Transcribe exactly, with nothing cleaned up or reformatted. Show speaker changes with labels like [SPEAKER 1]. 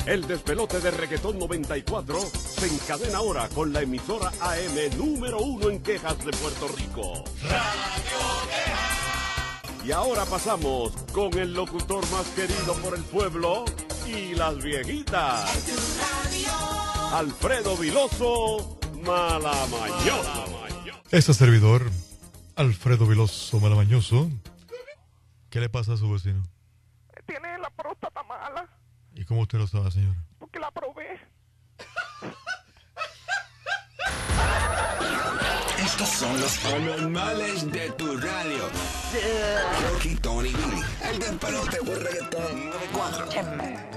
[SPEAKER 1] El despelote de Reggaetón noventa y cuatro se encadena ahora con la emisora A M número uno en quejas de Puerto Rico. Radio Quejas. Y ahora pasamos con el locutor más querido por el pueblo y las viejitas. Alfredo Viloso Malamañoso.
[SPEAKER 2] Este servidor, Alfredo Viloso Malamañoso. ¿Qué le pasa a su vecino?
[SPEAKER 3] Tiene la próstata mala.
[SPEAKER 2] ¿Y cómo usted lo sabe, señora?
[SPEAKER 3] Porque la probé.
[SPEAKER 4] Estos son los anormales de tu radio. Rocky, Tony, Billy, el despelote por Reggaetón noventa y cuatro.